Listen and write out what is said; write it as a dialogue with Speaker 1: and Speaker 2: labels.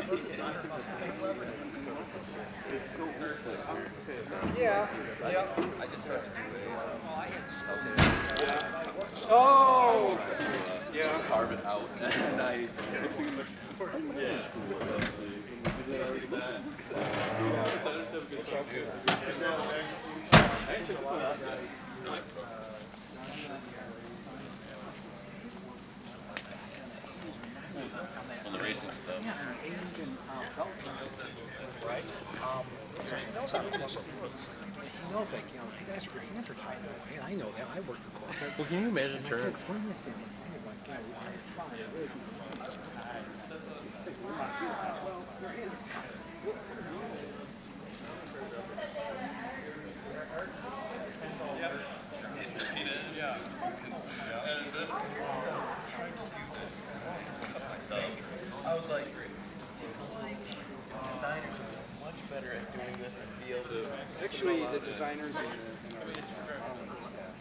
Speaker 1: Yeah. Yeah.
Speaker 2: I just tried to do
Speaker 1: Oh. Yeah.
Speaker 2: carve it out. Nice. On the racing stuff.
Speaker 1: Right. So he knows how muscle works. He knows, like, you guys are hands are tied that way. I know that. I work in corporate.
Speaker 2: Well, can you imagine turn? I was like, designers are much better at doing this and be able to.
Speaker 1: Actually, the designers and the staff